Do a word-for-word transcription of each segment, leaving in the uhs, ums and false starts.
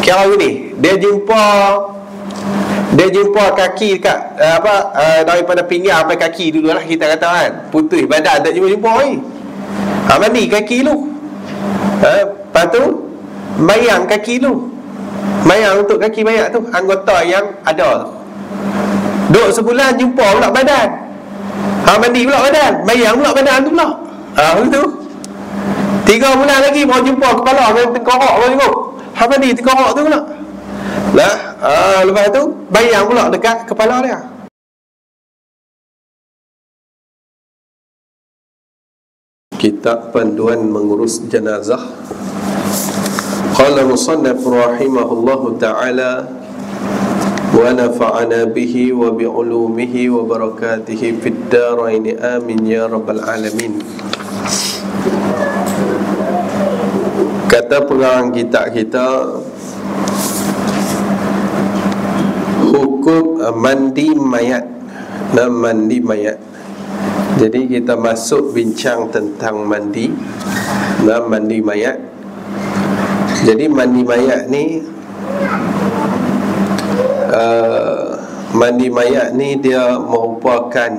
Kira ni, dia jumpa dia jumpa kaki dekat uh, apa uh, daripada pinggang sampai kaki dulu lah kita kata kan. Putih badan tak jumpa-jumpa ni. Ha, mandi kaki lu. Ha, lepas tu mayang kaki lu. Mayang untuk kaki mayat tu, anggota yang ada tu. Duduk sebulan jumpa pula badan. Ha, mandi pula badan, mayang pula badan tu pula. Ha, begitu. Tiga bulan lagi baru jumpa kepala dengan tengkorak baru tengok. Ha, mandi tengkorak tu pula. Lah, ha, lepas tu bayang pula dekat kepala dia. Kitab Panduan Mengurus Jenazah. Qala musannaf rahimahullahu ta'ala wa nafa'ana bihi wa bi'ulumihi wa barakatihi fid darain amin ya rabbal alamin. Kata pengarang kitab kita, hukum mandi mayat dan mandi mayat. Jadi kita masuk bincang tentang mandi dan mandi mayat. Jadi mandi mayat ni uh, mandi mayat ni dia merupakan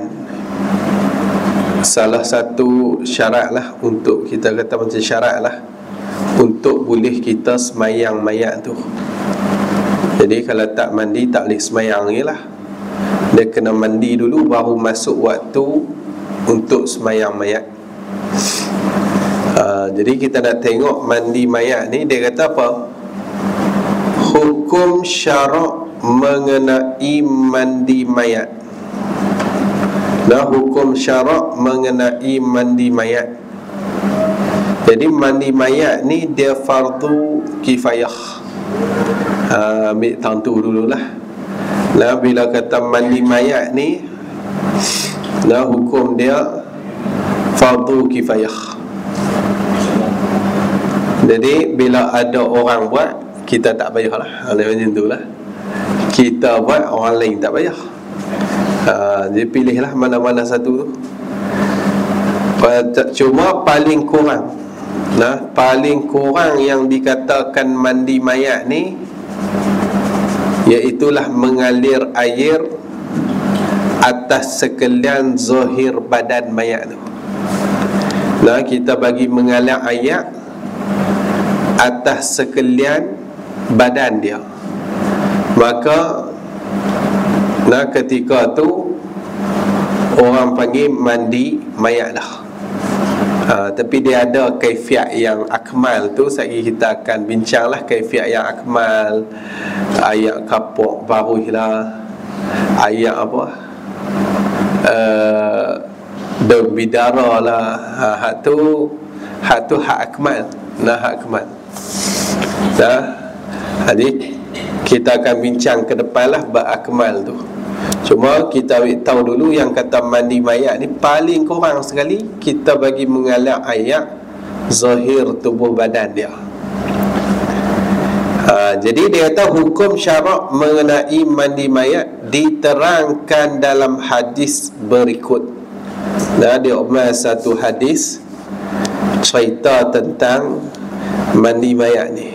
salah satu syarat lah, untuk kita kata macam syarat lah untuk boleh kita semayang mayat tu. Jadi kalau tak mandi tak boleh semayang je lah. Dia kena mandi dulu baru masuk waktu untuk semayang mayat. Ha, jadi kita nak tengok mandi mayat ni, dia kata apa? Hukum syarak mengenai mandi mayat. Nah, hukum syarak mengenai mandi mayat. Jadi mandi mayat ni dia fardu kifayah. Ha, ambil tentu dululah. Nah, bila kata mandi mayat ni, nah hukum dia fardu kifayah. Jadi bila ada orang buat, kita tak payahlah. Ha, macam itulah. Kita buat, orang lain tak payah. Ha, jadi pilihlah mana-mana satu tu. Cuma paling kurang, nah, paling kurang yang dikatakan mandi mayat ni, iaitulah mengalir air atas sekalian zahir badan mayat tu. Nah, kita bagi mengalir air atas sekalian badan dia, maka nah ketika tu orang panggil mandi mayat dah. Ha, tapi dia ada kaifiat yang akmal tu, sekali kita akan bincanglah kaifiat yang akmal. Ayat kapok baru lah, ayat apa uh, berbidara lah. Ha, hak tu hak tu hak akmal. Nah, hak akmal. Dah. Jadi kita akan bincang ke depan lah bab akmal tu. Cuma kita tahu dulu yang kata mandi mayat ni paling kurang sekali kita bagi mengalir air zahir tubuh badan dia. Ha, jadi dia kata hukum syarak mengenai mandi mayat diterangkan dalam hadis berikut. Nah, dia umar satu hadis cerita tentang mandi mayat ni.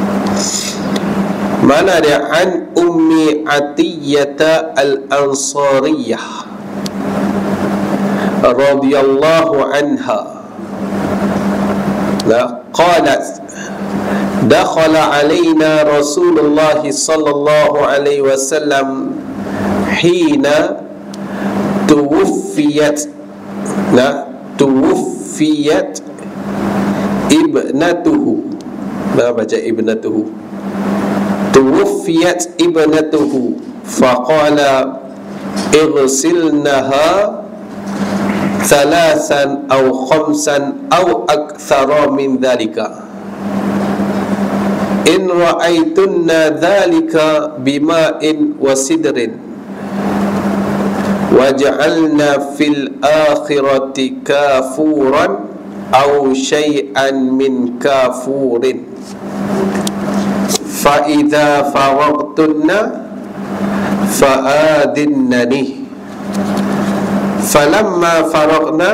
Mana dia? An Ummi Atiyah Al-Ansariyah radhiyallahu anha, la qalat dakhala alaina Rasulullah sallallahu alaihi wasallam hina tuwfiyat la tuwfiyat ibnatuhu. Nah, baca ibnatuhu. Tuwfiyat ibnatuhu faqala igsilnaha thalathan aw khamsan aw akthara min dhalika in ra'aytunna dhalika bima'in wa sidrin waj'alna fil akhirati kafuran aw syai'an min kafurin fa idza faragtunna fa'adinnani falamma faragna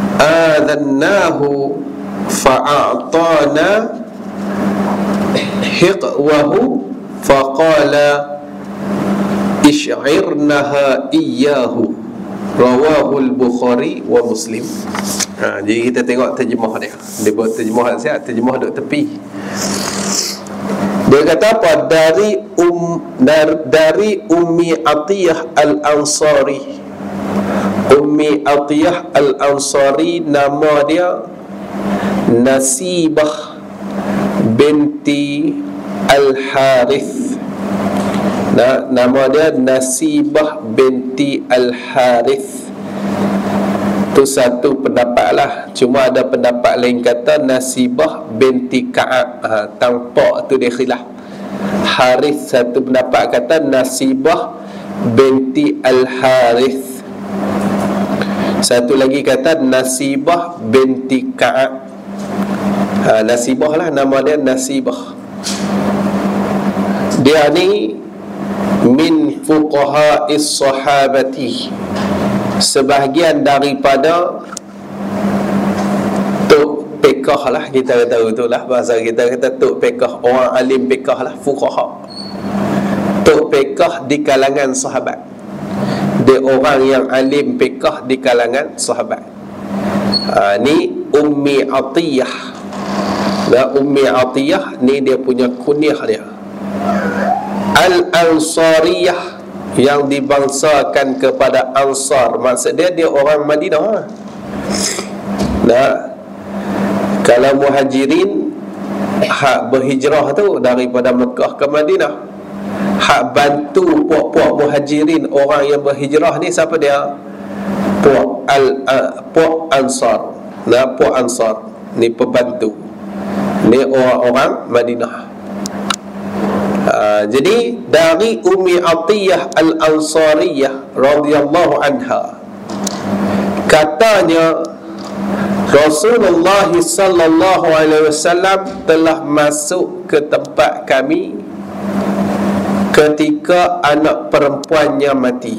adannahu fa'atana hiqwahu faqala ish'irnaha iyyahu, rawahu al-Bukhari wa Muslim. Ha, jadi kita tengok terjemah dia. Dia buat terjemah siap, terjemah duk tepi. Dia kata apa? Dari um dar, dari Ummi Atiyah Al-Ansari. Ummi Atiyah Al-Ansari, nama dia Nasibah binti Al-Harith. Nah, nama dia Nasibah binti Al-Harith. Itu satu pendapat lah. Cuma ada pendapat lain kata Nasibah binti Ka'ab. ha, Tanpa tu dia khilaf. Harith satu pendapat kata Nasibah binti Al-Harith. Satu lagi kata Nasibah binti Ka'ab. ha, Nasibah lah, nama dia Nasibah. Dia ni min fuqaha'is sahabati, sebahagian daripada tok pekah lah, kita tahu tu lah bahasa kita kata tok pekah, orang alim pekah lah, fuqaha. Tok pekah di kalangan sahabat, dia orang yang alim pekah di kalangan sahabat. ha, Ni Ummi Atiyah. Dan Ummi Atiyah ni dia punya kunyah dia Al-Ansariyah, yang dibangsakan kepada Ansar. Maksud dia dia orang Madinah. Nah, kalau muhajirin hak berhijrah tu daripada Mekah ke Madinah, hak bantu puak-puak muhajirin, orang yang berhijrah ni siapa dia? Puak al uh, puak Ansar. Nah, puak Ansar ni pembantu. Ni orang-orang Madinah. Uh, jadi dari Ummi Atiyah Al-Ansariyah radhiyallahu anha, katanya Rasulullah sallallahu alaihi wasallam telah masuk ke tempat kami ketika anak perempuannya mati.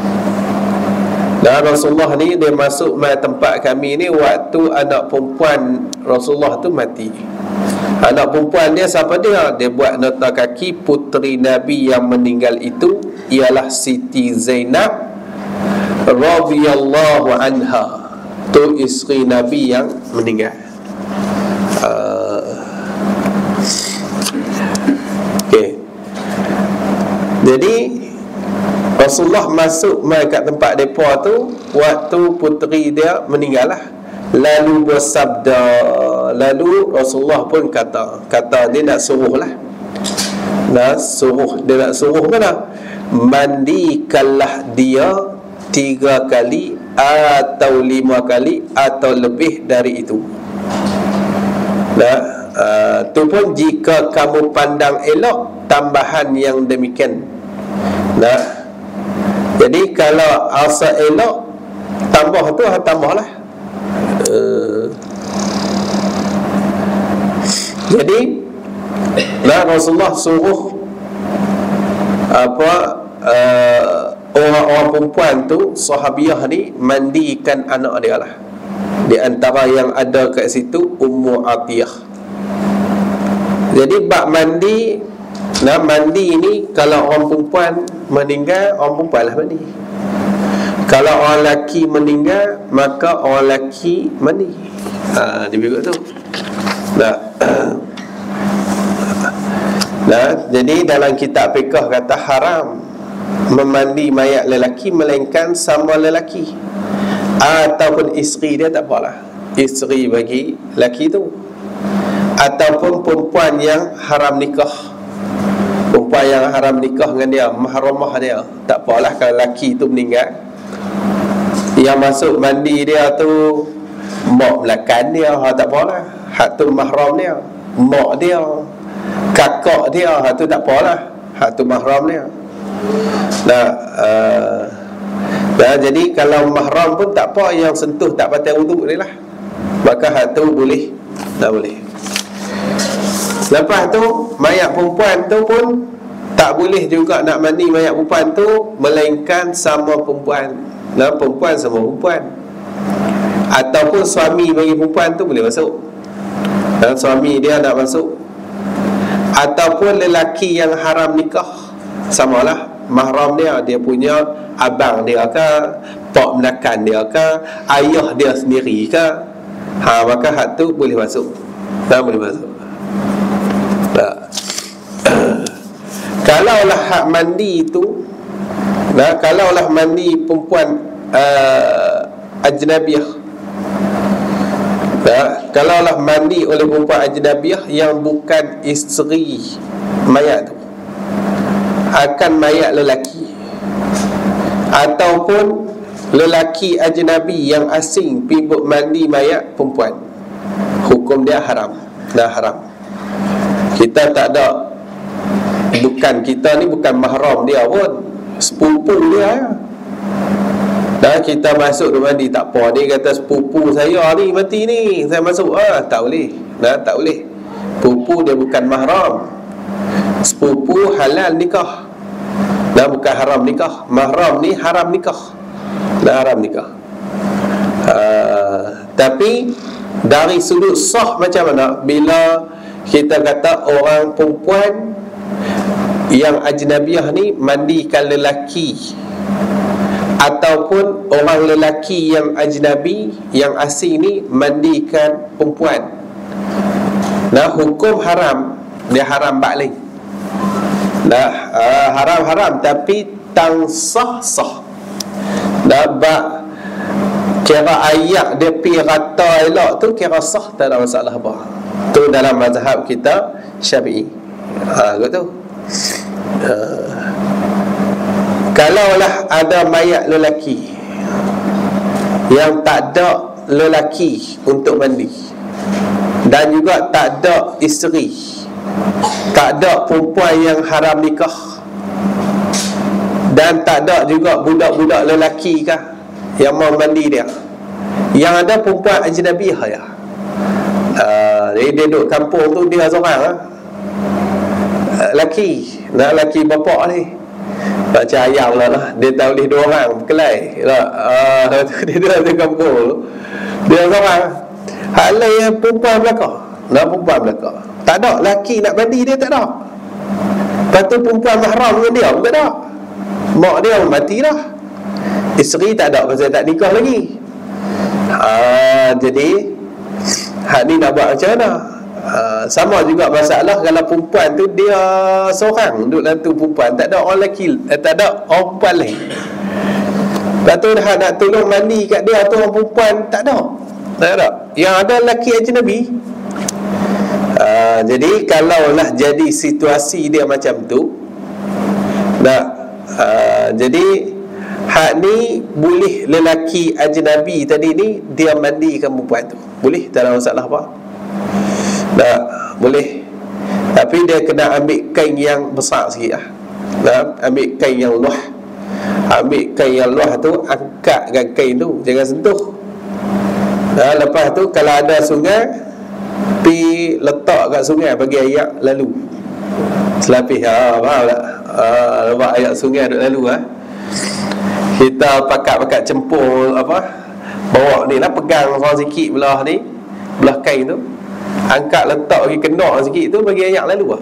Dan Rasulullah ni dia masuk mai tempat kami ni waktu anak perempuan Rasulullah tu mati. Anak perempuan dia siapa dia? Dia buat nota kaki puteri Nabi yang meninggal itu ialah Siti Zainab radhiyallahu anha. Tu isteri Nabi yang meninggal. uh, Okay. Jadi Rasulullah masuk mai kat tempat depa tu waktu puteri dia meninggal lah. Lalu bersabda, lalu Rasulullah pun kata, kata dia nak suruh lah, nak suruh, dia nak suruh mana? Mandikanlah dia tiga kali atau lima kali atau lebih dari itu. Nah, uh, tu pun jika kamu pandang elok tambahan yang demikian. Nah, jadi kalau asa elok tambah tu tambahlah. Uh, jadi nah Rasulullah suruh apa uh, orang-orang perempuan tu sahabiah ni mandikan anak dia lah. Di antara yang ada kat situ Ummu Atiyah. Jadi bab mandi, nah mandi ni kalau orang perempuan meninggal, orang perempuan lah mandi. Kalau orang lelaki meninggal, maka orang lelaki mandi. Ha, dia berikut tu. Nah. Nah, jadi dalam kitab fiqh kata haram memandi mayat lelaki melainkan sama lelaki ataupun isteri dia, tak apalah. Isteri bagi lelaki tu. Ataupun perempuan yang haram nikah. Perempuan yang haram nikah dengan dia, mahramah dia, tak apalah kalau lelaki tu meninggal. Yang masuk mandi dia tu mak belakang dia, ha, tak apalah. Hak tu mahram dia, mak dia, kakak dia, hak tu tak apalah. Hak tu mahram dia. Nah, uh, nah, jadi kalau mahram pun tak apa, yang sentuh tak batal wuduk dia lah, maka hak tu boleh, tak boleh. Lepas tu mayat perempuan tu pun tak boleh juga nak mandi mayat perempuan tu melainkan sama perempuan. Nah, perempuan sama perempuan. Ataupun suami bagi perempuan tu boleh masuk. Dan suami dia nak masuk. ataupun lelaki yang haram nikah, samalah mahram dia, dia punya abang dia ke, pak menakan dia ke, ayah dia sendiri ke, ha, maka hak tu boleh masuk. Tak boleh masuk. Tak. Kalaulah hak mandi tu, nah, kalaulah mandi perempuan uh, ajnabiyah, nah, kalaulah mandi oleh perempuan ajnabiyah yang bukan isteri mayat tu, akan mayat lelaki, ataupun lelaki ajnabi yang asing pergi mandi mayat perempuan, hukum dia haram. Dah haram. Kita tak ada, bukan kita ni bukan mahram dia pun, sepupu dia ya. Dah kita masuk dia mandi tak apa, dia kata sepupu saya ni mati ni, saya masuk, ah tak boleh. Dah tak boleh. Sepupu dia bukan mahram. Sepupu halal nikah, dah bukan haram nikah. Mahram ni haram nikah, dah haram nikah. Uh, tapi dari sudut sah macam mana bila kita kata orang perempuan yang ajnabiyah ni mandikan lelaki, ataupun orang lelaki yang ajnabi yang asing ni mandikan perempuan, nah hukum haram, dia haram balik. Nah uh, haram-haram tapi tang sah-sah. Dah bak kira ayat dia pi rata elok tu kira sah, tak ada masalah apa. Tu dalam mazhab kita Syafi'i. Ha gitu. Uh, kalaulah ada mayat lelaki yang tak ada lelaki untuk mandi, dan juga tak ada isteri, tak ada perempuan yang haram nikah, dan tak ada juga budak-budak lelaki kah yang mau mandi dia, yang ada perempuan ajnabiyah ya. Uh, dia, dia duduk kampung tu dia seorang ha? uh, laki, nak laki bapak ni macam ayam lah, lah. Dia tak boleh dua orang berkelai lah. Uh, dia duduk di kampung tu, dia seorang. Hak lain yang perempuan belakang, nak perempuan belakang, tak ada laki nak mandi dia, tak ada. Lepas tu perempuan mahram dengan dia pun tak ada. Mak dia mati dah, isteri tak ada, pasal tak nikah lagi. Ha, jadi hak ni nak buat macam mana? Ha, sama juga masalah kalau perempuan tu dia seorang duduk dalam tu, perempuan tak ada orang lelaki, eh, tak ada orang perempuan lain. Lepas tu hak nak tolong mandi kat dia tu orang perempuan tak ada, tak ada. Yang ada lelaki ajnabi. Ha, jadi kalaulah jadi situasi dia macam tu, nak ha, jadi hak ni boleh lelaki ajnabi tadi ni dia mandikan perempuan tu, boleh, tak ada masalah apa. Tak boleh. Tapi dia kena ambil kain yang besar sikit lah. Nah, ambil kain yang luah. Ambil kain yang luah tu, angkatkan kain tu, jangan sentuh. Nah, lepas tu kalau ada sungai, pi letak kat sungai bagi air lalu. Selapis, ha, faham tak? Ha, lepas air sungai duk lalu ha. Kita pakat-pakat cempur apa, bawa ni lah, pegang orang sikit belah ni, belah kain tu, angkat letak bagi kena sikit tu, bagi air lalu lah.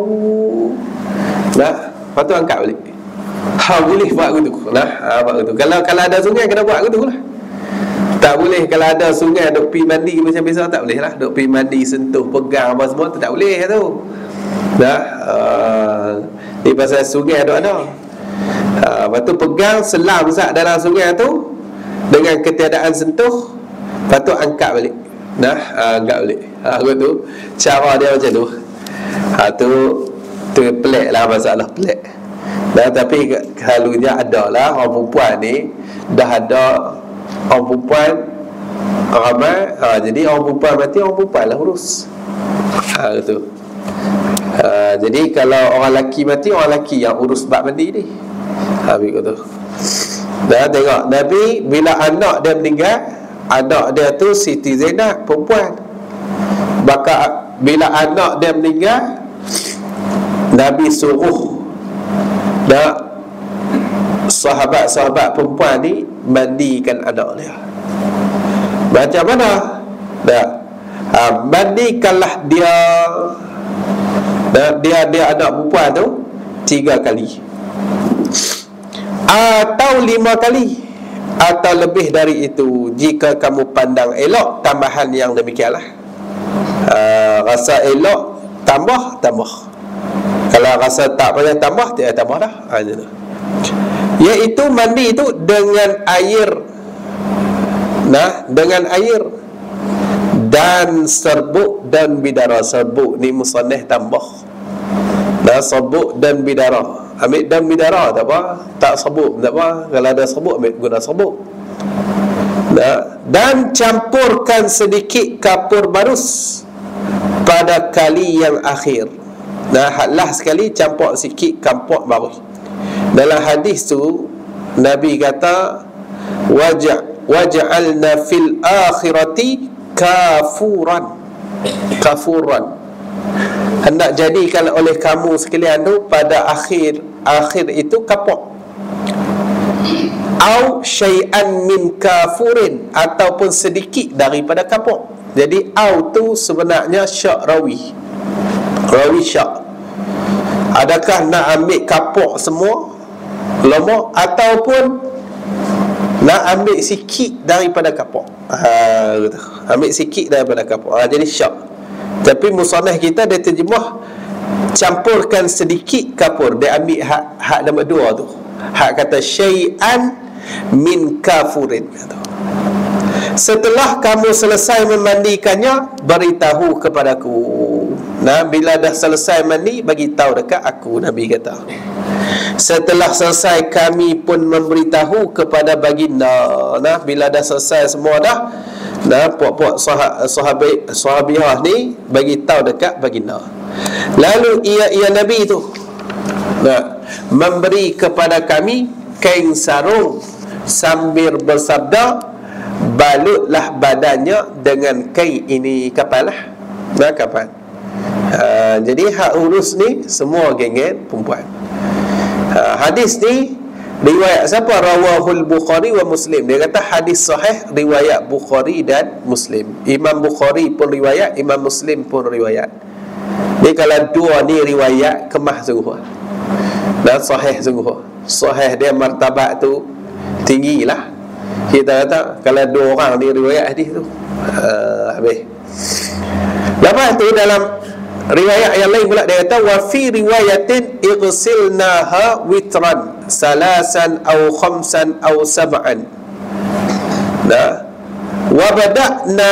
Nah, lepas tu angkat balik. Ha, boleh buat gitu. Nah, ha, buat gitu. Kalau kalau ada sungai kena buat gitu lah. Tak boleh kalau ada sungai duk pi mandi macam biasa, tak boleh lah. Duk pi mandi sentuh pegang apa semua tu tak boleh tu. Dah uh, ni pasal sungai duk ada. Ha, lepas tu pegang selam sat dalam sungai tu dengan ketiadaan sentuh, lepas tu angkat balik. Nah, ha, angkat balik. Ha, tu cara dia macam tu. Ha, tu tu pelik lah, masalah pelik. Nah, tapi selalunya ada lah orang perempuan ni dah ada orang perempuan ramai. Ha, jadi orang perempuan mati, orang perempuan lah urus. Ha, tu. Ha, jadi kalau orang lelaki mati, orang lelaki yang urus bab mandi ni. Habis kata. Dah tengok Nabi bila anak dia meninggal, anak dia tu Siti Zainab perempuan. Maka bila anak dia meninggal, Nabi suruh dah sahabat-sahabat perempuan ni mandikan anak dia. Macam mana? Dah ha, mandikanlah dia Dan dia dia anak perempuan tu tiga kali atau lima kali atau lebih dari itu jika kamu pandang elok tambahan yang demikianlah. Uh, rasa elok tambah tambah, kalau rasa tak payah tambah dia tambah dah. Ha, iaitu mandi itu dengan air, nah dengan air dan serbuk dan bidara. Serbuk ni musannaf tambah, nah serbuk dan bidara. Ambil dan bidara tak apa, tak serbuk tak apa, kalau ada serbuk ambil guna serbuk. Nah, dan campurkan sedikit kapur barus pada kali yang akhir. Nah, hadlah sekali campur sikit kapur barus. Dalam hadis tu Nabi kata waja waj'alna fil akhirati kafuran. Kafuran. Hendak jadikan oleh kamu sekalian tu pada akhir akhir itu kapur. Au syai'an min kafurin, ataupun sedikit daripada kapur. Jadi au tu sebenarnya syak rawi. Rawi syak. Adakah nak ambil kapur semua lemak ataupun nak ambil sikit daripada kapur? Ha, ambil sikit daripada kapur. Ha, jadi syak. Tapi musannaf kita dia terjemah campurkan sedikit kapur. Dia ambil hak hak nombor dua tu. Hak kata syai'an min kafurin. Setelah kamu selesai memandikannya, beritahu kepadaku. Nah, bila dah selesai mandi, bagi tahu dekat aku, Nabi kata. Setelah selesai kami pun memberitahu kepada baginda. Nah, bila dah selesai semua dah, nah, puak-puak sahabat sahabiah ni bagi tahu dekat baginda. Lalu ia ia Nabi tu, nah, memberi kepada kami kain sarung sambil bersabda, balutlah badannya dengan kain ini. Kapan lah? Nah, kapan? Ha, jadi hak urus ni semua geng-geng perempuan. Ha, hadis ni riwayat siapa? Rawahul Bukhari wa Muslim. Dia kata hadis sahih riwayat Bukhari dan Muslim. Imam Bukhari pun riwayat, Imam Muslim pun riwayat. Ni kalau dua ni riwayat kemah sungguh dan sahih sungguh. Sahih dia martabat tu tinggilah. Kita kata kalau dua orang ni riwayat hadis tu, uh, habis. Lepas tu dalam riwayat yang lain pula dia kata wa fi riwayatin igsilnaha witran salasan aw khamsan aw sab'an. Nah, wa bada'na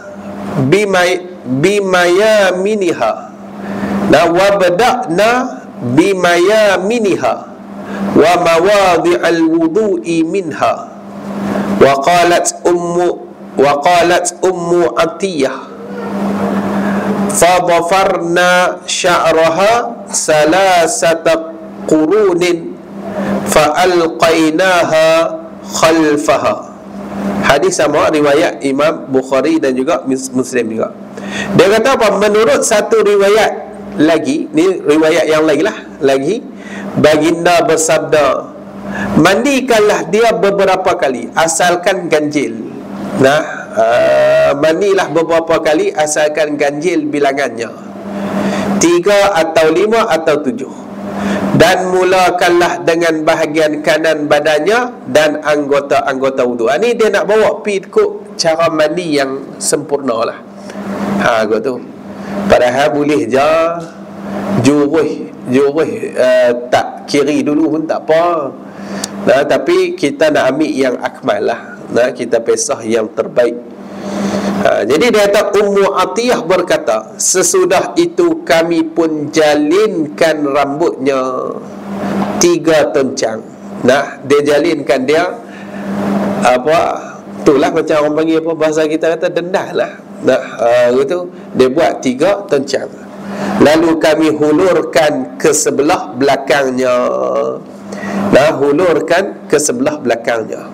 bimay bimayaminiha. Nah, wa bada'na bimayaminiha wa mawadhi'al wudu'i minha. Wa qalat ummu wa qalat ummu Atiyah fadhafarna sya'raha salasata qurunin fa'alqainaha khalfaha. Hadis sama riwayat Imam Bukhari dan juga Muslim juga. Dia kata apa? Menurut satu riwayat lagi, ni riwayat yang lain lah lagi, baginda bersabda, mandikanlah dia beberapa kali asalkan ganjil. Nah, uh, mandilah beberapa kali asalkan ganjil bilangannya, tiga atau lima atau tujuh. Dan mulakanlah dengan bahagian kanan badannya dan anggota-anggota wudu. Ini dia nak bawa pergi ikut cara mandi yang sempurna lah. Ha, kot tu. Padahal boleh je juruh juruh uh, tak kiri dulu pun tak apa. Nah, tapi kita nak ambil yang akmal lah. Nah, kita pesah yang terbaik. Ha, jadi dia kata Ummu Atiyah berkata, sesudah itu kami pun jalinkan rambutnya tiga tencang. Nah, dia jalinkan dia apa? Itulah macam orang panggil apa, bahasa kita kata dendah lah. Nah, uh, itu dia buat tiga tencang. Lalu kami hulurkan ke sebelah belakangnya. Nah, hulurkan ke sebelah belakangnya.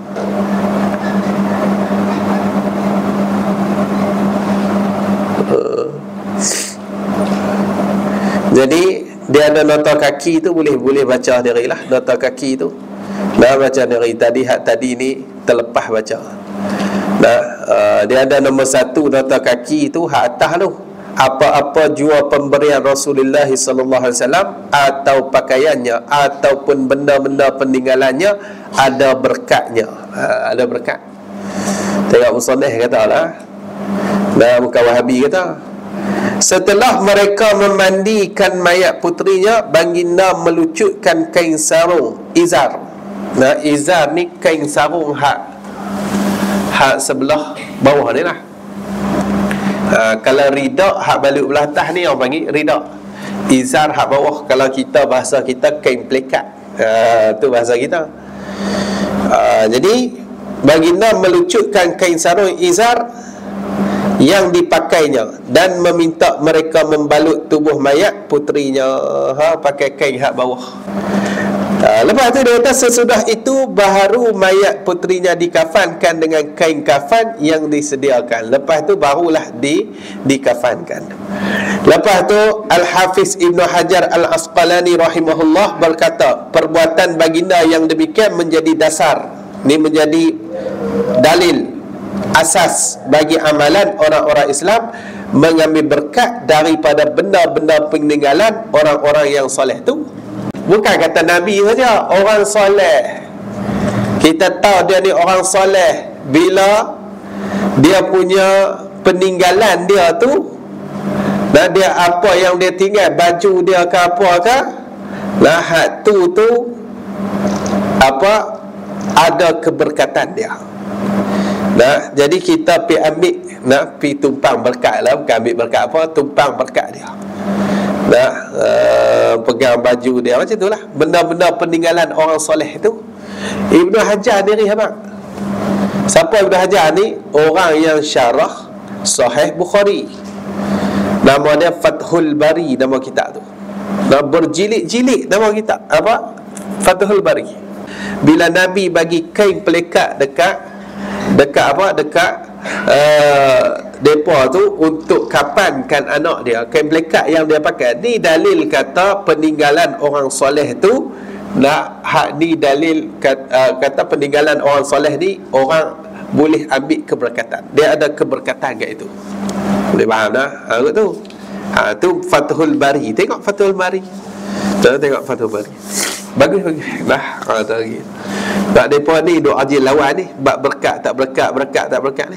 Jadi dia ada nota kaki tu, boleh boleh baca diri lah nota kaki tu. Nah, baca diri tadi, hak tadi ni terlepas baca. Nah, uh, dia ada nombor satu nota kaki tu, hak atas tu. apa-apa jua pemberian Rasulullah sallallahu alaihi wasallam atau pakaiannya ataupun benda-benda peninggalannya ada berkatnya. Ha, ada berkat. Tengok Musannaf katalah. Nah, bukan Wahabi kata. Setelah mereka memandikan mayat putrinya, baginda melucutkan kain sarung izar. Nah, izar ni kain sarung hak hak sebelah bawah ni lah. Ha, kalau rida hak balik belah atas ni orang panggil rida. Izar hak bawah, kalau kita bahasa kita kain pelekat. Ha, tu bahasa kita. Ha, jadi baginda melucutkan kain sarung izar yang dipakainya dan meminta mereka membalut tubuh mayat putrinya, ha, pakai kain hak bawah. Ha, lepas tu dia kata sesudah itu baru mayat putrinya dikafankan dengan kain kafan yang disediakan. Lepas tu barulah di dikafankan. Lepas tu Al-Hafiz Ibn Hajar Al-Asqalani rahimahullah berkata, perbuatan baginda yang demikian menjadi dasar, ni menjadi dalil, asas bagi amalan orang-orang Islam mengambil berkat daripada benda-benda peninggalan orang-orang yang soleh tu. Bukan kata Nabi saja, orang soleh. Kita tahu dia ni orang soleh bila dia punya peninggalan dia tu, dan dia apa yang dia tinggal, baju dia ke apa ke, lahat tu tu apa, ada keberkatan dia. Nah, jadi kita pi ambil, nak pi tumpang berkat lah, bukan ambil berkat apa, tumpang berkat dia. Nah, uh, pegang baju dia macam itulah, benda-benda peninggalan orang soleh tu. Ibnu Hajar diri abang. Siapa Ibnu Hajar ni? Orang yang syarah Sahih Bukhari. Nama dia Fathul Bari, nama kitab tu. Nah, berjilid-jilid nama kitab apa? Fathul Bari. Bila Nabi bagi kain pelekat dekat dekat apa dekat uh, depa tu untuk kapankan anak dia, kain pelekat yang dia pakai ni dalil kata peninggalan orang soleh tu. Nah, hak ni dalil kata, uh, kata peninggalan orang soleh ni orang boleh ambil keberkatan, dia ada keberkatan kat itu. Boleh faham dah? Ha tu. Ha tu Fathul Bari. Tengok Fathul Bari. Tengok, tengok Fathul Bari. Bagus bagus. Nah, ha tu lagi. Bab depa ni duk ajil lawan ni, bab berkat tak berkat, berkat tak berkat ni.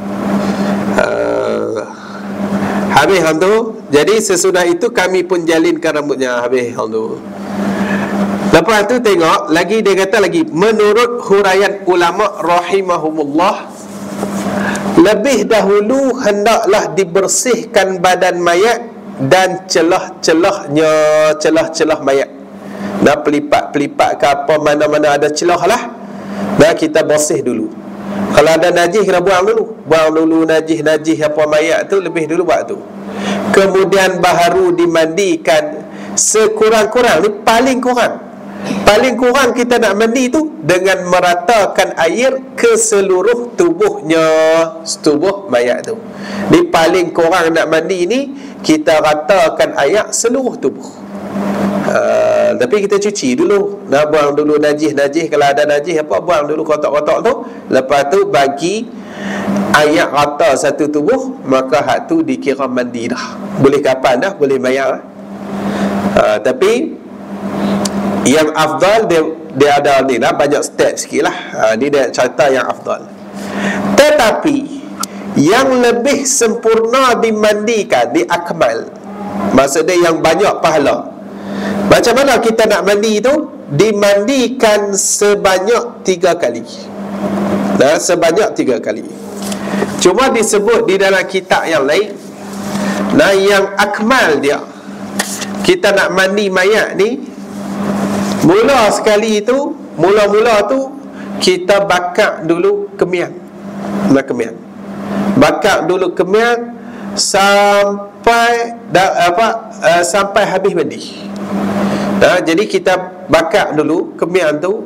Uh, habis hang tu. Jadi sesudah itu kami pun jalinkan rambutnya. Habis hang tu. Lepas tu tengok lagi, dia kata lagi, menurut huraian ulama rahimahumullah, lebih dahulu hendaklah dibersihkan badan mayat dan celah-celahnya, celah-celah mayat. Dah pelipat-pelipat ke apa, mana-mana ada celah lah, dah kita bersih dulu. Kalau ada najis kena buang dulu. Buang dulu najis-najis apa mayat tu, lebih dulu buat tu. Kemudian baru dimandikan sekurang-kurang, ni paling kurang, paling kurang kita nak mandi tu dengan meratakan air ke seluruh tubuhnya, tubuh mayat tu. Ni paling kurang nak mandi ni, kita ratakan air seluruh tubuh. Uh, tapi kita cuci dulu, nak buang dulu najis-najis, kalau ada najis apa, buang dulu kotak-kotak tu. Lepas tu bagi air rata satu tubuh, maka hak tu dikira mandi dah. Boleh kapan dah, boleh mayat. Uh, tapi yang afdal dia, dia ada ni lah, banyak step sikit lah. Ha, ni dia cerita yang afdal. Tetapi yang lebih sempurna dimandikan, di akmal, maksudnya yang banyak pahala. Macam mana kita nak mandi tu? Dimandikan sebanyak tiga kali. Nah, sebanyak tiga kali. Cuma disebut di dalam kitab yang lain, nah yang akmal dia, kita nak mandi mayat ni, mula sekali tu, mula-mula tu kita bakar dulu kemian. Nak kemian. Bakar dulu kemian sampai dah, apa uh, sampai habis mandi. Nah, jadi kita bakar dulu kemian tu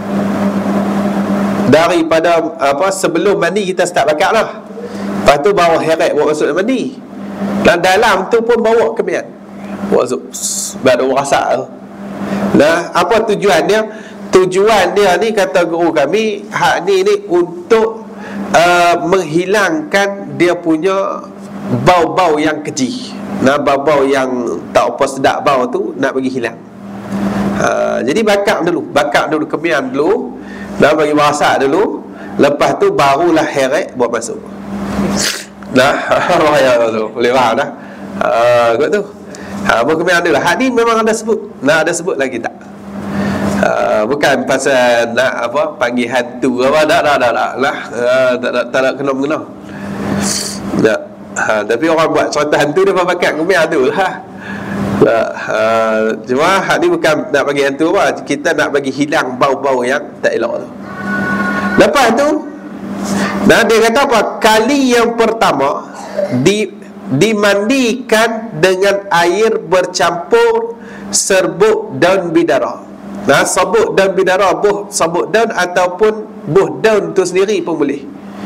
daripada apa, sebelum mandi kita start bakar lah. Lepas tu bawa heret bawa masuk mandi. Dan dalam tu pun bawa kemian. Bawa masuk. Baru rasa tu. Nah, apa tujuan dia? Tujuan dia ni, kata guru kami, hak ni ni untuk uh, menghilangkan dia punya bau-bau yang keji. Nah, bau-bau yang tak apa sedap bau tu nak bagi hilang. Ha, jadi bakar dulu, bakar dulu kemian dulu, dah bagi masak dulu. Lepas tu barulah heret buat masuk. Nah, ya tu boleh faham dah. Ha, kot tu. Ha, buat kemian dulu. Hak ni memang ada sebut. Nah, ada sebut lagi tak? Ha, bukan pasal nak apa panggil hantu apa, tak tak tak tak lah. Ha, tak tak tak nak kena mengena. Tak. Ha, tapi orang buat cerita hantu dia pakai kemian tu lah. Tak. Ha, cuma hak ni bukan nak bagi hantu apa, kita nak bagi hilang bau-bau yang tak elok tu. Lepas tu, nah dia kata apa? Kali yang pertama di dimandikan dengan air bercampur serbuk daun bidara. Nah, serbuk daun bidara, buh serbuk daun ataupun buh daun tu sendiri pun boleh.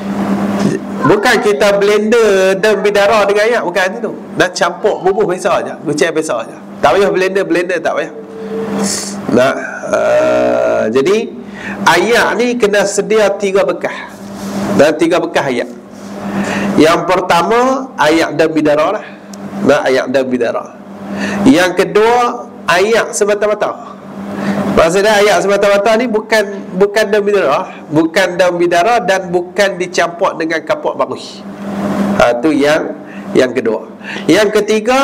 Bukan kita blender daun bidara dengan air, bukan itu. Nah, campur bubuh biasa aja, gucai biasa aja. Tak payah blender, blender tak payah. Nah, uh, jadi ayak ni kena sedia tiga bekas. Dan tiga bekas ayak. Yang pertama ayak daun bidara lah. Nah, ayak daun bidara. Yang kedua ayak semata-mata. Maksudnya ayak semata-mata ni bukan bukan daun bidara, bukan daun bidara dan bukan dicampur dengan kapur baruhi. Ha, tu yang yang kedua. Yang ketiga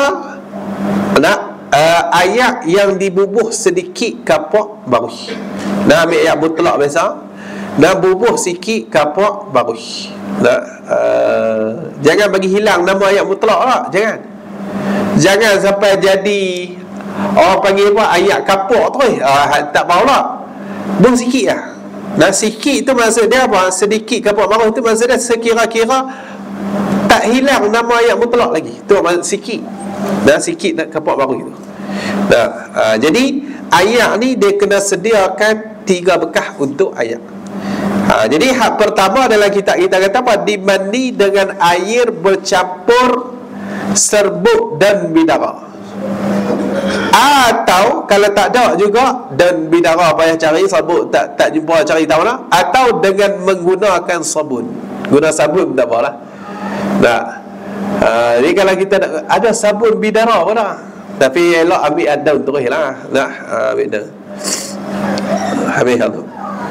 nak uh, ayak yang dibubuh sedikit kapur baruhi. Nah, ambil ayak mutlak biasa, dan bubuh sikit kapur baruhi. Nah, uh, jangan bagi hilang nama ayak mutlak lah, jangan. Jangan sampai jadi orang panggil apa, ayak kapur tu eh, uh, tak bau lah. Buang sikit lah. Dan sikit tu maksud dia apa? Sedikit kapur baruh tu maksud dia sekira-kira tak hilang nama ayak mutlak lagi. Tu maksud sikit. Dan sikit kapur baruh tu. Nah, uh, jadi ayak ni dia kena sediakan tiga bekas untuk ayak. Ha, jadi hak pertama adalah kita kita kata apa? Dimandi dengan air bercampur serbuk dan bidara. Atau kalau tak ada juga dan bidara payah cari, sabun tak tak jumpa, cari tahu lah. Atau dengan menggunakan sabun. Guna sabun tak apalah. Nah. Ha, jadi kalau kita ada sabun bidara pun dah. Tapi elok ambil daun terus lah. Nah, ha, ambil daun. Habis tu.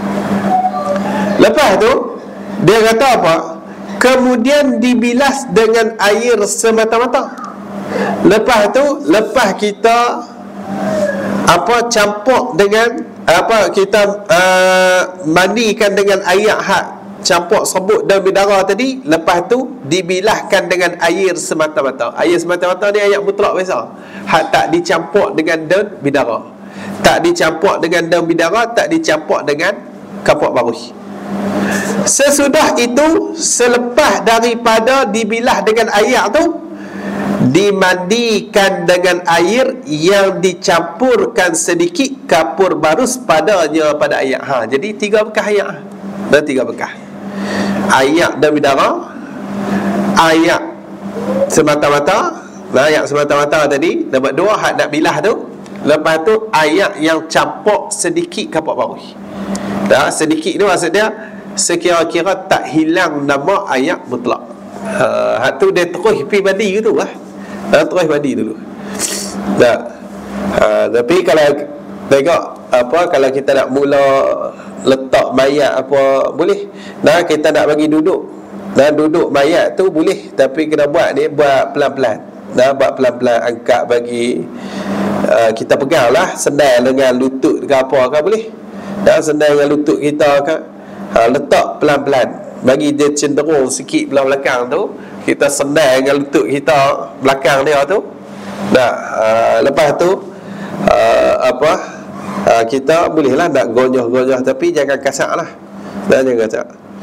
Lepas tu dia kata apa? Kemudian dibilas dengan air semata-mata. Lepas tu, lepas kita apa campur dengan apa kita uh, mandikan dengan air hak campur serbuk dan bidara tadi, lepas tu dibilahkan dengan air semata-mata. Air semata-mata ni air mutlak biasa. Hak tak dicampur dengan daun bidara. Tak dicampur dengan daun bidara, tak dicampur dengan kapur baruhi. Sesudah itu, selepas daripada dibilah dengan air tu, dimandikan dengan air yang dicampurkan sedikit kapur barus padanya pada air. Ha, jadi tiga bekas air. Dan tiga bekas. Air dan bidara, air semata-mata. Nah, air semata-mata tadi dapat dua, hak nak bilah tu. Lepas tu air yang campur sedikit kapur baruhi. Dah, sedikit ni maksud dia sekira-kira tak hilang nama ayat mutlak. Ha, hak tu dia terus pergi mandi gitu lah. Ha, terus mandi dulu. Dah. Ha, tapi kalau tengok apa, kalau kita nak mula letak mayat apa boleh. Nah, kita nak bagi duduk. Nah, duduk mayat tu boleh, tapi kena buat ni buat pelan-pelan. Nah, buat pelan-pelan, angkat bagi uh, kita pegang lah, sendal dengan lutut ke apa ke boleh. Dah, sendal dengan lutut kita ke, ha, letak pelan-pelan, bagi dia cenderung sikit belah belakang tu, kita sendal dengan lutut kita belakang dia tu. Dah, uh, lepas tu uh, apa uh, kita bolehlah nak gonyoh-gonyoh, tapi jangan kasar lah. Dah, jangan kasar.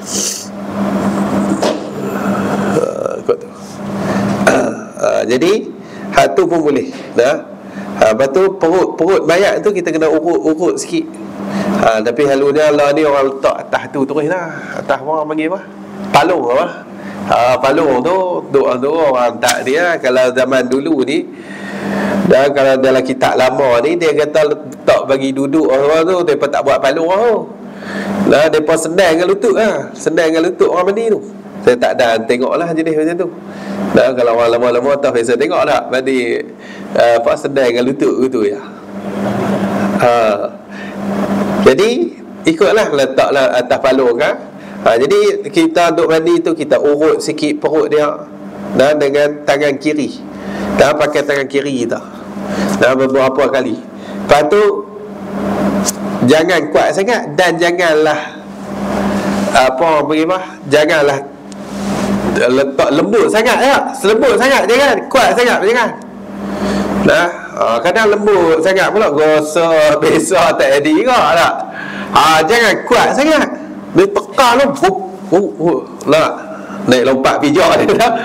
Uh, kot tu. Uh, uh, jadi hak tu pun boleh. Dah. Ha, lepas tu perut perut mayat tu kita kena urut-urut sikit. Ha, tapi halunya Allah ni orang letak atas tu terus lah. Atas orang panggil apa? Palung apa? Ha, palung tu doa tu orang tak dia. Kalau zaman dulu ni, dan kalau dalam kitab lama ni dia kata letak bagi duduk orang tu, depa tak buat palung tu. Lah depa sendal dengan lutut lah. Sendal dengan lutut orang mandi tu. Saya tak ada tengoklah jenis macam tu. Dah kalau orang lama-lama tahu saya tengok tak mandi uh, apa sedai dengan lutut gitu ya. Ha. Jadi ikutlah letaklah atas palung kan. Ha, jadi kita duk mandi tu kita urut sikit perut dia dan dengan tangan kiri. Dan pakai tangan kiri kita. Dan beberapa kali. Lepas tu jangan kuat sangat dan janganlah apa bagaimana? Janganlah letak lembut sangat ya. Lembut sangat jangan, kuat sangat jangan. Nah, ha, kadang lembut sangat pula gosok besar tak jadi ke tak. Ha, jangan kuat sangat. Dia tekan tu. Hup, hup, hup. Lah, naik lompat pijak dia dah.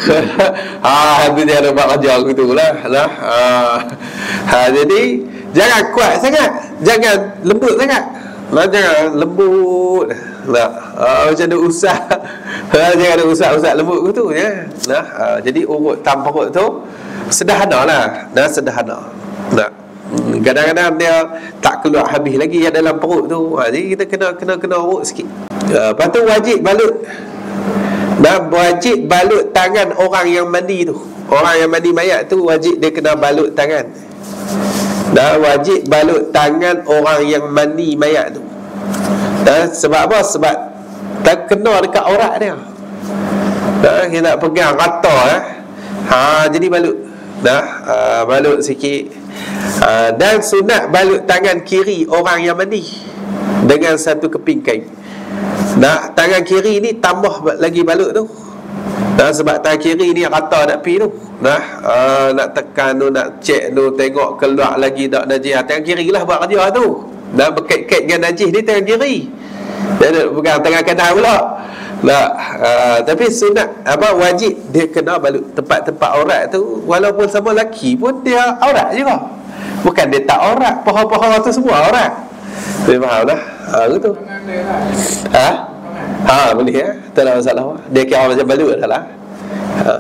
Ha, tu dia lompat kerja gitu lah. Lah. Ha. Ha, jadi jangan kuat sangat, jangan lembut sangat. Lah, jangan lembut. Lah, ha, macam ada usah. Ha, jangan ada usah-usah lembut gitu ya. Nah, ha, jadi urut tam perut tu sederhana lah. Dah sederhana. Nah, kadang-kadang dia tak keluar habis lagi yang dalam perut tu. Ha, jadi kita kena kena kena urut sikit. Ha, lepas tu wajib balut. Dan wajib balut tangan orang yang mandi tu. Orang yang mandi mayat tu wajib dia kena balut tangan. Dan wajib balut tangan orang yang mandi mayat tu. Dan sebab apa? Sebab tak kena dekat aurat dia. Dah kita pegang rata eh. Ha, jadi balut. Dah ha, balut sikit. Ha, dan sunat balut tangan kiri orang yang mandi dengan satu keping kain. Dah tangan kiri ni tambah lagi balut tu. Dah sebab tangan kiri ni rata nak pi tu. Dah ha, nak tekan tu, nak cek tu, tengok keluar lagi tak najis. Tangan kiri lah buat kerja tu. Dah berkait-kait dengan najis ni tangan kiri. Dia nak pegang tangan kanan pula. Nah, uh, tapi sunat apa wajib dia kena balut tempat-tempat aurat tu, walaupun sama lelaki pun dia aurat juga. Bukan dia tak aurat, paha-paha tu semua aurat. Dia faham dah. Ha gitu. Ha? Ha boleh ya. Tak ada masalah. Dia kira macam balut dah lah. Ha.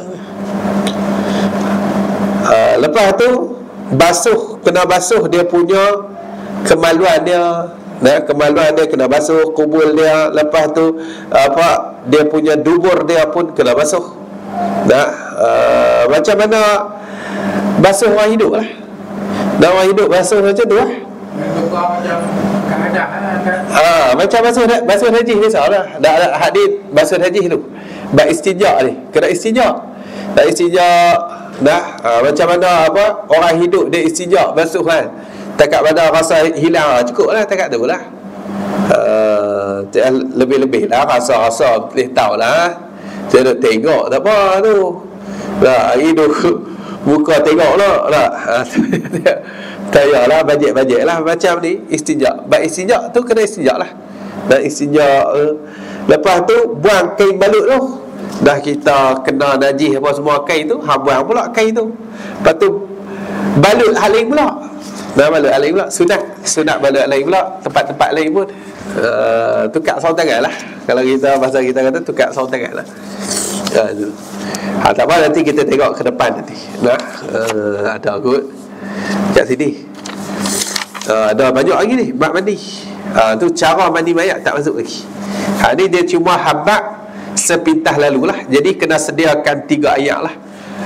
Ha, lepas tu basuh, kena basuh dia punya kemaluan dia. Nah, kemaluan dia kena basuh, kubul dia. Lepas tu apa, dia punya dubur dia pun kena basuh. Nah, uh, macam mana basuh orang hidup lah. Dan orang hidup basuh macam tu lah. Ah, macam basuh basuh najis biasa lah. Dah ada hadis basuh najis tu. Bab istinja ni, kena istinja. Dah istinja dah uh, macam mana apa orang hidup dia istinja basuh kan. Takat pada rasa hilang cukup lah, takat tu lah. Uh, lebih-lebih lah rasa-rasa boleh tahu lah. Saya nak tengok tak apa tu. Lah, hidup muka tengok lah. Lah. Tak payahlah, bajet-bajet lah macam ni. Istinja. Baik istinja tu kena istinja lah. Dan istinja uh, lepas tu buang kain balut tu. Dah kita kena najis apa semua kain tu, ha, buang pula kain tu. Lepas tu balut haling pula. Dah balut lain pula, sunat sunat balut lain pula, tempat-tempat lain pun uh, tukar sarung tangan lah. Kalau kita bahasa kita kata tukar sarung tangan lah. uh, ha, tak apa, nanti kita tengok ke depan nanti. Nah, uh, ada kot kat sini. uh, Ada banyak lagi ni bab mandi. uh, Tu cara mandi mayat tak masuk lagi. Ha, ni dia cuma habaq sepintah lalu lah. Jadi kena sediakan tiga ayat lah.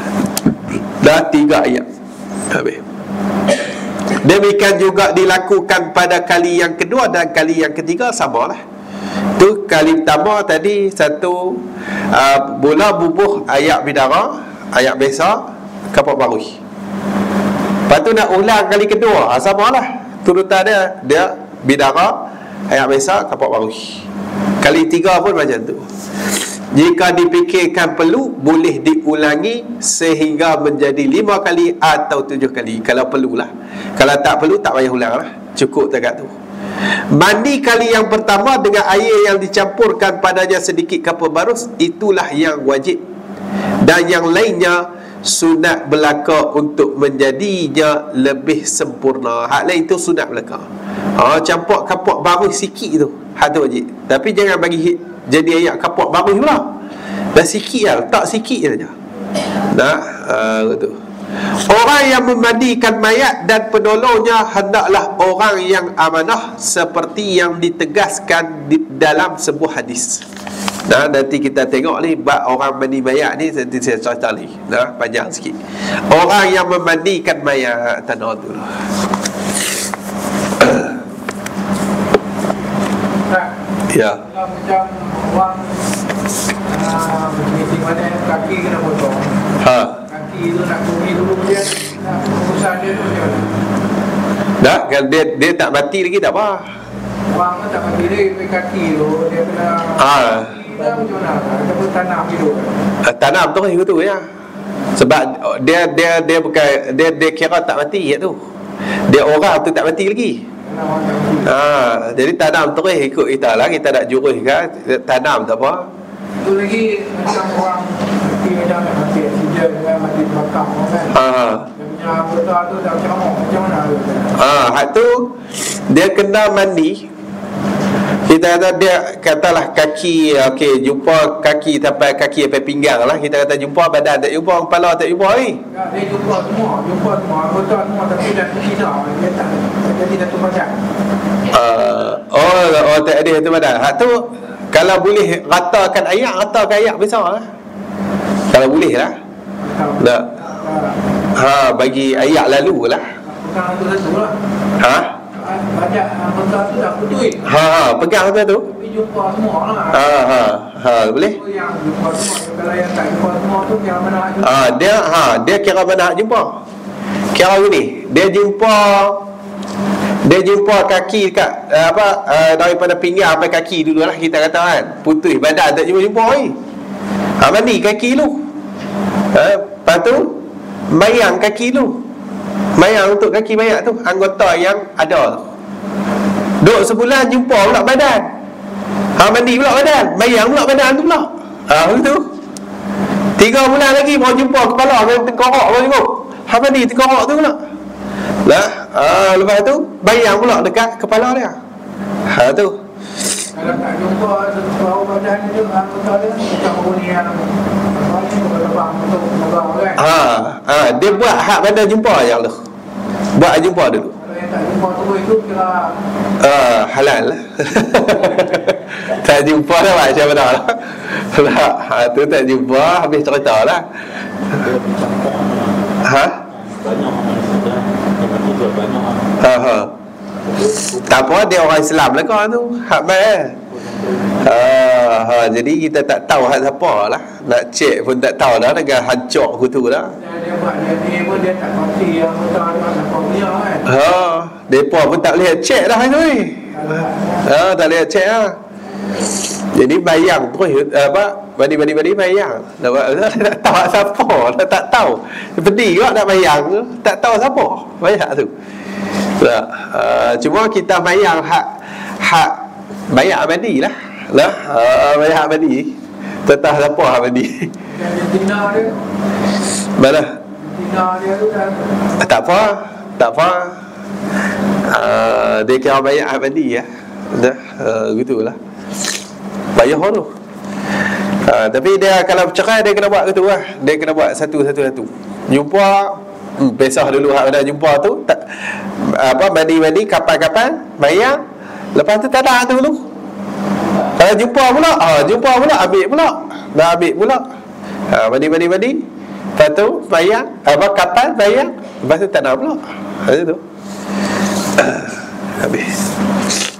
Dah tiga ayat habis. Demikian juga dilakukan pada kali yang kedua dan kali yang ketiga sama lah. Tu kali pertama tadi satu uh, bola bubuh ayak bidara, ayak besar, kapak barui. Lepas tu nak ulang kali kedua, ha, sama lah. Turutan dia, dia bidara, ayak besar, kapak barui. Kali tiga pun macam tu. Jika dipikirkan perlu, boleh diulangi sehingga menjadi lima kali atau tujuh kali. Kalau perlulah. Kalau tak perlu, tak payah ulang lah. Cukup dekat tu. Mandi kali yang pertama dengan air yang dicampurkan padanya sedikit kapur barus, itulah yang wajib. Dan yang lainnya sunat belaka untuk menjadinya lebih sempurna. Hak lain tu sunat belaka. Ha, campur kapur barus sikit tu, hak tu wajib. Tapi jangan bagi jadi ayat kapur barus pula. Dah sikit lah, tak sikit saja. Nah, uh, betul. Orang yang memandikan mayat dan penolongnya hendaklah orang yang amanah, seperti yang ditegaskan di dalam sebuah hadis. Nah, nanti kita tengok ni bab orang mandi mayat ni, nanti saya cerita lagi. Nah, panjang sikit. Orang yang memandikan mayat tanah tu. Ya. Kalau macam orang uh, meeting mana kaki kena potong. Ha. Kaki tu nak kundi dulu dia, nak urusan dia tu macam mana? Dah, kalau dia dia tak mati lagi tak apa. Orang tu tak mati dia, pergi kaki tu dia kena. Ah. Dia macam mana? Dia pun tanam hidup. Uh, tanam tu kan tu ya. Sebab dia dia dia bukan dia dia kira tak mati ya tu. Dia orang tu tak mati lagi. Ha, jadi tanam terus ikut kita lah, kita nak jurus kan, tanam tak apa. Itu lagi macam orang mati macam nak mati oksigen kan, mati terbakar kan. Ha. Dia punya anggota tu dah ceramah macam mana tu? Ha, hak tu dia kena mandi. Kita kata dia katalah kaki, okey, jumpa kaki sampai kaki sampai pinggang lah. Kita kata jumpa badan tak jumpa, kepala tak jumpa ni. Ya, dia jumpa semua, jumpa semua anggota semua, tapi dah tidak, dia tak jadi satu badan. Uh, oh, oh tak ada satu badan. Hak tu kalau boleh ratakan ayak, ratakan ayak besar lah. Kalau boleh lah. Tak. Ha, bagi ayak lalu lah. Bukan tu satu lah. Ha? Banyak anggota tu dah putui. Ha, ha, pegang tu tu. Tapi jumpa semua lah. Ha, ha, ha, boleh. Yang jumpa semua, kalau yang tak jumpa semua tu kira mana nak jumpa. Ha, dia ha, dia kira mana nak jumpa. Kira gini, dia jumpa dia jumpa kaki kat uh, apa uh, daripada pinggang sampai kaki dulu lah kita kata kan. Putus badan tak jumpa-jumpa ni. Ha, mandi kaki lu. Ha, lepas tu mayang kaki lu. Mayang untuk kaki mayat tu, anggota yang ada tu. Duk sebulan jumpa pula badan. Ha, mandi pula badan, mayang pula badan tu pula. Ha, begitu. Tiga bulan lagi baru jumpa kepala dengan tengkorak baru tengok. Ha, mandi tengkorak tu pula. Lah, ha, lepas tu bayang pula dekat kepala dia. Ha tu. Kalau tak jumpa bau badan dia, anggota dia macam bunyi yang terbang untuk terbang kan. Ha, ha, dia buat hak badan jumpa yang tu. Buat jumpa dulu. Kalau yang tak jumpa tu itu kira Ah, halal lah. Tak jumpa dah macam mana lah. Lah, ha, tu tak jumpa habis cerita lah. Ha? Ha, ha. Tak apa, dia orang Islam lah kau tu. Hak baik. Ha, ha, jadi kita tak tahu hak siapa lah. Nak cek pun tak tahu dah, dengan hancur aku tu dah. dia buat dia ni pun dia tak pasti anggota dia tak punya kan. Ha, depa pun tak boleh cek dah tu ni. Ha, tak boleh cek lah. Jadi bayang terus apa? Badi-badi-badi bayang. Tak tahu siapa, tak, tak tahu. Pedih juga nak bayang tu, tak tahu siapa. Bayang tu. Tak. Uh, cuma kita bayang hak hak bayang abadi lah. Lah, uh, bayang abadi. Tak tahu siapa abadi. Dan tina dia. Mana? Tina dia tu dah. Tak apa, tak apa. Uh, dia kira bayang abadi ya. Dah, uh, gitulah. Bayar tu. Ha, tapi dia kalau bercerai dia kena buat gitu lah. Dia kena buat satu-satu-satu. Jumpa, hmm, pesah dulu hak dah jumpa tu, tak apa mandi-mandi kapan-kapan, bayar. Lepas tu tak ada tu dulu. Kalau jumpa pula, ah ha, jumpa pula ambil pula. Dah ambil pula. Ha, mandi-mandi-mandi. Lepas tu bayar, apa kapan bayar. Lepas tu tak ada pula. Ha tu. Habis.